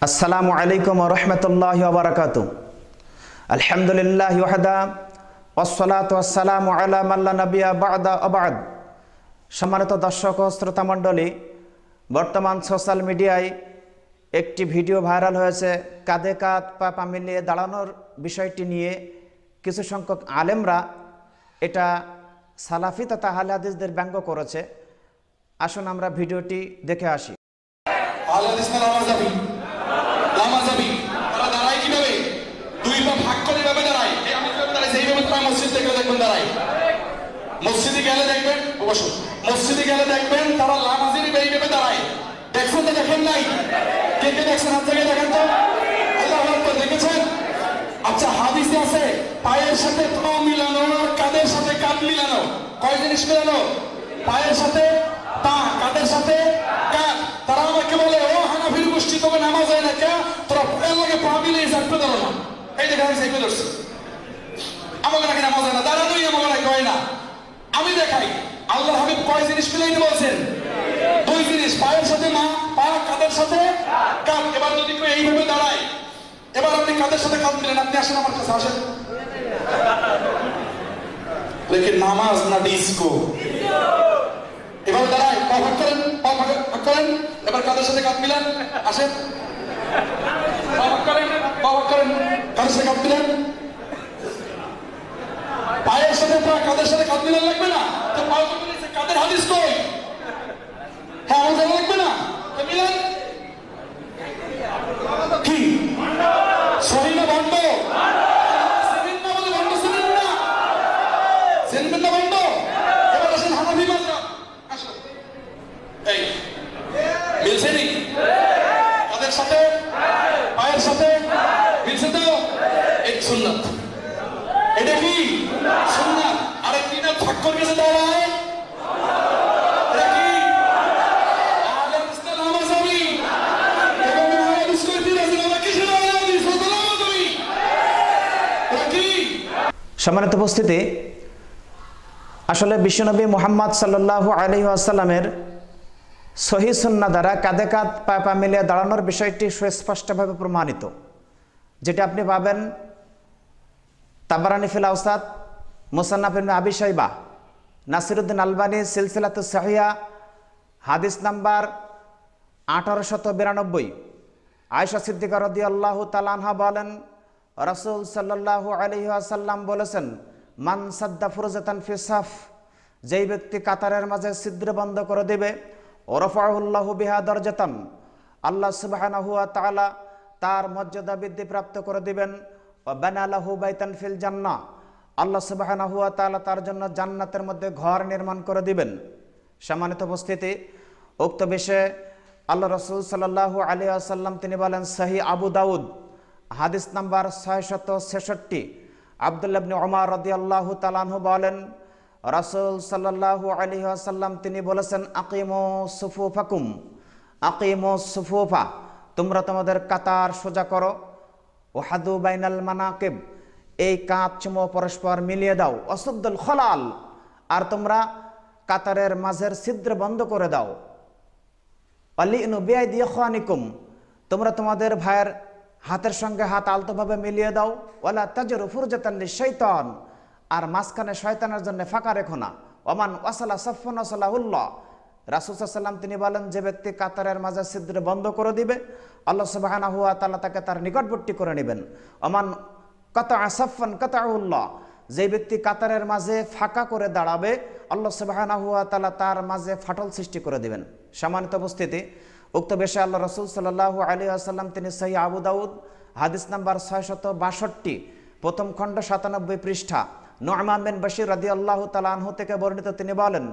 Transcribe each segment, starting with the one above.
আসসালামু আলাইকুম ওয়া রাহমাতুল্লাহি ওয়া বারাকাতুহু। আলহামদুলিল্লাহি ওয়াহদা ওয়াসসালাতু ওয়াসসালামু আলা মান লা নাবিয়্যা বা'দা আবাদ। সম্মানিত দর্শক ও শ্রোতা মণ্ডলী, বর্তমান সোশ্যাল মিডিয়ায় একটি ভিডিও ভাইরাল হয়েছে। কাঁধে কাঁধ পা মিলিয়ে দাঁড়ানোর বিষয়টি নিয়ে কিছু সংখ্যক আলেমরা এটা সালাফি তথা আহলে হাদিসদের ব্যঙ্গ করেছে। আসুন আমরা ভিডিওটি দেখে আসি। আহলে হাদিস লামাজাবি তারা দাঁড়ায় কিভাবে? দুই পা ভাগ করে ভাবে দাঁড়ায়। আমি কিভাবে দাঁড়াই সেইভাবে তারা মসজিদ থেকে দেখবেন দাঁড়ায়। মসজিদে গেলে দেখবেন, অবশ্য মসজিদে গেলে দেখবেন তারা লামাজির এইভাবে দাঁড়ায়। দেখছেন তো দেখেন নাই? কে কে দেখছেন হাত থেকে দেখেন তো। আল্লাহু আকবার, দেখেছেন? আচ্ছা, হাদিসে আছে পায়ের সাথে পা মিলানো আর কাঁধের সাথে কাঁধ মিলানো। কয় জিনিস মিলানো? পায়ের সাথে পা, কাঁধের সাথে কাঁধ। তারা আমাকে বলে, ও হানাফির গোষ্ঠী, তোকে নামাজ হয় না কে? তোরা পায়ের লাগে পা মিলিয়ে চাপতে ধরো না। এই দেখা যাচ্ছে একটু ধরছে, আমাকে নাকি নামাজ হয় না, দাঁড়ানোই আমাকে নাকি হয় না। আমি দেখাই আল্লাহ হাবিব কয় জিনিস মিলাইতে বলছেন? দুই জিনিস, পায়ের সাথে মা, পা, কাঁধের সাথে কাঁধ। এবার যদি কেউ এইভাবে দাঁড়ায়, এবার আপনি কাঁধের সাথে কাঁধ মিলেন, আপনি আসেন আমার কাছে, আসেন। লেকিন নামাজ না ডিস্কো। এবার দাঁড়ায়, পা ভাগ করেন, পা ভাগ করেন, এবার কাঁধের সাথে কাঁধ মিলান, আসেন। পা ভাগ করেন, পা ভাগ করেন, কাঁধের সাথে কাঁধ মিলান। পায়ের সাথে পা, কাঁধের সাথে কাঁধ মিলান লাগবে না? তো পাও তো মিলেছে, কাঁধের হাদিস কই? হ্যাঁ, আমার জানা লাগবে না? তো মিলান। কি সহি না ভণ্ড? চিনেন না বলে ভণ্ড চিনেন না? চিনবেন না ভণ্ড? এবার আসেন হানাফি মাযহাব, আসুন। এই মিলছে নি? কাঁধের সাথে পায়ের সাথে মিলছে তো? এই সুন্নাত। এটা কি সুন্নাত? আরে কি না ভাগ করে গেছে দাঁড়ায়? এটা কি আহলে হাদিস না লামাজাবি? এবং আহলে হাদিস কই দিয়েছে না কিসের আহলে হাদিস না লামাজাবি? এটা কি? সম্মানিত উপস্থিতি, আসলে বিশ্বনবী মুহাম্মদ সাল্লাল্লাহু আলাইহি ওয়াসাল্লামের সহিহ সুন্নাহ দ্বারা কাঁধে কাঁধ পা মিলিয়ে দাঁড়ানোর বিষয়টি সুস্পষ্টভাবে প্রমাণিত, যেটা আপনি পাবেন তাবারানী ফিল আওসাত, মুসান্নাফ ইবনে আবি শাইবা, নাসিরউদ্দিন আলবানী সিলসিলাতুস সাহিহা, হাদিস নাম্বার 1892। আয়েশা সিদ্দিকা রাদিয়াল্লাহু তাআলা আনহা বলেন, রাসূল সাল্লাল্লাহু আলাইহি ওয়াসাল্লাম বলেছেন, মান সাদ্দা ফুরজাতান ফি সাফ, যেই ব্যক্তি কাতারের মাঝে ছিদ্র বন্ধ করে দিবে, ওয়ারাফাহুল্লাহু বিহা দারজাতান, আল্লাহ সুবহানাহু ওয়া তাআলা তার মর্যাদা বৃদ্ধি প্রাপ্ত করে দিবেন। ওয়া বানা লাহু বাইতান ফিল জান্নাহ, আল্লাহ সুবহানাহু ওয়া তাআলা তার জন্য জান্নাতের মধ্যে ঘর নির্মাণ করে দিবেন। সম্মানিত উপস্থিতি, উক্ত বিষয়ে আল্লাহ রাসূল সাল্লাল্লাহু আলাইহি ওয়াসাল্লাম তিনি বলেন, সহিহ আবু দাউদ হাদিস নাম্বার 666। আব্দুল্লাহ ইবনে ওমর রাদিয়াল্লাহু তাআলা আনহু বলেন, রাসূল সাল্লাল্লাহু আলাইহি ওয়াসাল্লাম তিনি বলেছেন, আকিমু সুফুফাকুম, আকিমু সুফুফা, তোমরা তোমাদের কাতার সোজা করো। ওয়াহাদু বাইনাল মানাকিব, এই কাঁধসমূহ পরস্পর মিলিয়ে দাও। অসুদ্দুল খলাল, আর তোমরা কাতারের মাঝের ছিদ্র বন্ধ করে দাও। আলিনু বিআইদি ইখওয়ানিকুম, তোমরা তোমাদের ভাইয়ের হাতের সঙ্গে হাত আলতোভাবে মিলিয়ে দাও। ওয়ালা তাজরু ফুরজাতান লিশাইতান, আর মাঝখানে শয়তানের জন্য ফাঁকা রেখো না। ওমান ওয়াসালা সাফফান ওয়াসালাহুল্লাহ, রাসূল সাল্লাল্লাহু আলাইহি ওয়াসাল্লাম তিনি বলেন, যে ব্যক্তি কাতারের মাঝে ছিদ্র বন্ধ করে দিবে, আল্লাহ সুবহানাহু ওয়া তাআলা তাকে তার নিকটবর্তী করে নেবেন। ওমান কাতাআ সাফফান কাতাআহুল্লাহ, যে ব্যক্তি কাতারের মাঝে ফাঁকা করে দাঁড়াবে, আল্লাহ সুবহানাহু ওয়া তাআলা তার মাঝে ফাটল সৃষ্টি করে দিবেন। সম্মানিত উপস্থিতি, উক্ত বিষয়ে আল্লাহ রাসূল সাল্লাল্লাহু আলাইহি ওয়াসাল্লাম তিনি সহিহ আবু দাউদ হাদিস নাম্বার 662, প্রথম খণ্ড 97 পৃষ্ঠা, নু'মান বিন বাশির রাদিয়াল্লাহু তাআলা আনহু থেকে বর্ণিত, তিনি বলেন,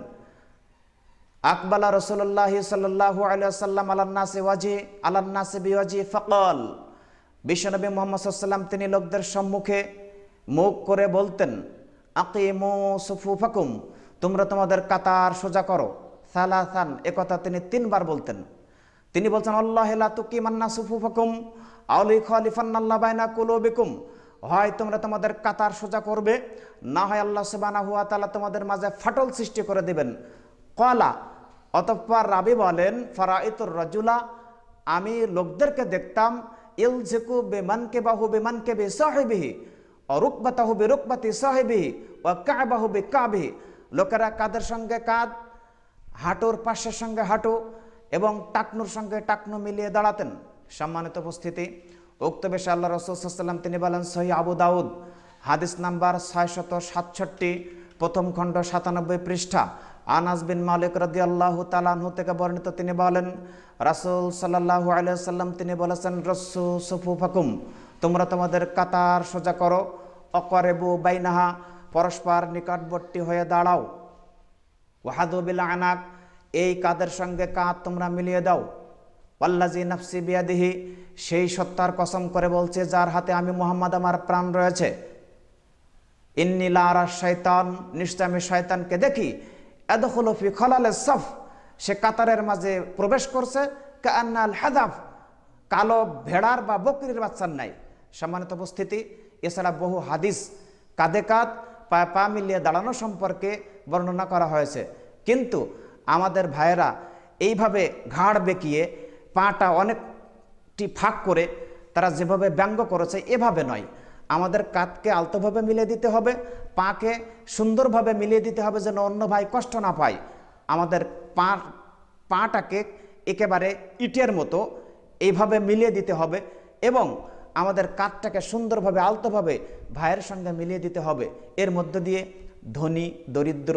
আকবালা রাসূলুল্লাহি সাল্লাল্লাহু আলাইহি ওয়াসাল্লাম আলান নাসি বিওয়াজি ফাকাল, বিশ্বনবী মুহাম্মদ সাল্লাল্লাহু আলাইহি ওয়াসাল্লাম তিনি লোকদের সম্মুখে মুখ করে বলতেন, আকিমু সুফুফাকুম, তোমরা তোমাদের কাতার সোজা করো। সালাসান, একথা তিনি 3 বার বলতেন। তিনি বলছেন, আল্লাহু লা তুকিমান্না সুফুফাকুম আও লিখালিফান্নাল্লাহু বাইনা কুলুবিকুম, হয় তোমরা তোমাদের কাতার সোজা করবে, না হয় আল্লাহ সুবহানাহু ওয়া তাআলা তোমাদের মাঝে ফাটল সৃষ্টি করে দিবেন। ক্বালা, অতঃপর রাবি বলেন, ফারাইতুর রাজুলা, আমি লোকদেরকে দেখতাম ইলজিকু বিমানকিবাহু বিমানকিবি সাহিবিহি ওয়া রুকবাতাহু বিরুকবাতি সাহিবিহি ওয়া কাবাহু বিকাবিহি। লোকেরা কাদের সঙ্গে কাঁধ, হাঁটুর পাশের সঙ্গে হাঁটু এবং টাকনুর সঙ্গে টাকনু মিলিয়ে দাঁড়াতেন। সম্মানিত উপস্থিতি, উক্ত বিষয়ে আল্লাহ রাসূল সাল্লাল্লাহু আলাইহি ওয়াসাল্লাম তিনি বলেন, সহিহ আবু দাউদ হাদিস নাম্বার 667, প্রথম খণ্ড 97 পৃষ্ঠা, আনাস বিন মালিক রাদিয়াল্লাহু তাআলা আনহু থেকে বর্ণিত, তিনি বলেন রাসূল সাল্লাল্লাহু আলাইহি ওয়াসাল্লাম তিনি বলেছেন, রসু সুফুফাকুম, তোমরা তোমাদের কাতার সোজা করো, অকরেবু বাইনাহা, পরস্পর নিকটবর্তী হয়ে দাঁড়াও, ওয়াহাদু বিল আনাক, এই কাদের সঙ্গে কাঁধ তোমরা মিলিয়ে দাও, ওয়াল্লাযী নাফসি বিয়াদিহি, সেই সত্তার কসম করে বলছে যার হাতে আমি মুহাম্মদ আমার প্রাণ রয়েছে, ইন্নী লা আরা শাইতান, নিশ্চয় আমি শয়তানকে দেখি, আদখুলু ফি খলালিস সাফ, সে কাতারের মাঝে প্রবেশ করছে, কাআন্নাল হাদাফ, কালো ভেড়ার বা বকরির বাচ্চার নাই। সম্মানিত উপস্থিতি, এছাড়া বহু হাদিস কাঁধে কাঁধ পায়ে পা মিলিয়ে দাঁড়ানো সম্পর্কে বর্ণনা করা হয়েছে। কিন্তু আমাদের ভাইয়েরা এইভাবে ঘাড় বেঁকিয়ে পাটা অনেকটি ফাঁক করে তারা যেভাবে ব্যঙ্গ করেছে এভাবে নয়। আমাদের কাঁধকে আলতোভাবে মিলিয়ে দিতে হবে, পাকে সুন্দরভাবে মিলিয়ে দিতে হবে যেন অন্য ভাই কষ্ট না পায়। আমাদের পাটাকে একেবারে ইটের মতো এইভাবে মিলিয়ে দিতে হবে এবং আমাদের কাঁধটাকে সুন্দরভাবে আলতোভাবে ভাইয়ের সঙ্গে মিলিয়ে দিতে হবে। এর মধ্য দিয়ে ধনী দরিদ্র,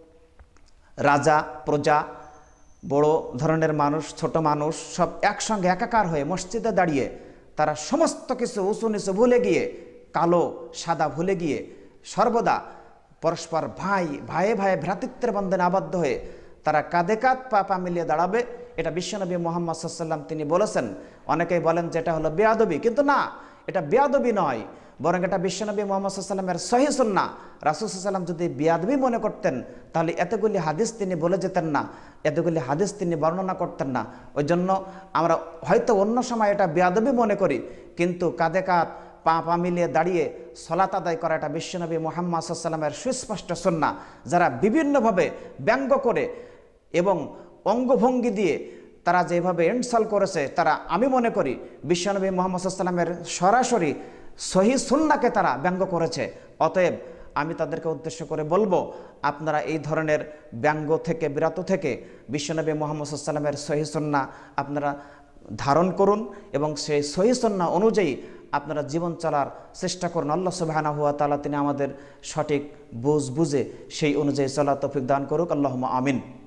রাজা প্রজা, বড় ধরনের মানুষ ছোট মানুষ সব একসঙ্গে একাকার হয়ে মসজিদে দাঁড়িয়ে তারা সমস্ত কিছু উঁচু নিচু ভুলে গিয়ে, কালো সাদা ভুলে গিয়ে সর্বদা পরস্পর ভাইয়ে ভাইয়ে ভ্রাতৃত্বের বন্ধনে আবদ্ধ হয়ে তারা কাঁধে কাঁধ পা মিলিয়ে দাঁড়াবে। এটা বিশ্বনবী মুহাম্মদ সাল্লাল্লাহু আলাইহি ওয়াসাল্লাম তিনি বলেছেন। অনেকেই বলেন যে এটা হলো বেয়াদবি, কিন্তু না, এটা বেয়াদবি নয়, বরং এটা বিশ্বনবী মুহাম্মদ সাল্লাল্লাহু আলাইহি ওয়াসাল্লামের সহিহ সুন্নাহ। রাসূল সাল্লাল্লাহু আলাইহি ওয়াসাল্লাম যদি বেয়াদবি মনে করতেন তাহলে এতগুলি হাদিস তিনি বলে যেতেন না, এতগুলি হাদিস তিনি বর্ণনা করতেন না। ওই জন্য আমরা হয়তো অন্য সময় এটা বেয়াদবি মনে করি, কিন্তু কাঁধে কাঁধ পা মিলিয়ে দাঁড়িয়ে সালাত আদায় করা এটা বিশ্বনবী মুহাম্মদ সাল্লাল্লাহু আলাইহি ওয়াসাল্লামের সুস্পষ্ট সুন্নাহ। যারা বিভিন্নভাবে ব্যঙ্গ করে এবং অঙ্গভঙ্গি দিয়ে তারা যেভাবে ইনসাল করেছে, তারা আমি মনে করি বিশ্বনবী মুহাম্মদ সাল্লাল্লাহু আলাইহি ওয়াসাল্লামের সরাসরি সহিহ সুন্নাহকে তারা ব্যঙ্গ করেছে। অতএব আমি তাদেরকে উদ্দেশ্য করে বলবো, আপনারা এই ধরনের ব্যঙ্গ থেকে বিরত থেকে বিশ্বনবী মুহাম্মদ সাল্লাল্লাহু আলাইহি ওয়াসাল্লামের সহিহ সুন্নাহ আপনারা ধারণ করুন এবং সেই সহিহ সুন্নাহ অনুযায়ী আপনারা জীবন চলার চেষ্টা করুন। আল্লাহ সুবহানাহু ওয়া তাআলা তিনি আমাদের সঠিক বুঝে সেই অনুযায়ী চলার তৌফিক দান করুক। আল্লাহুম্মা আমিন।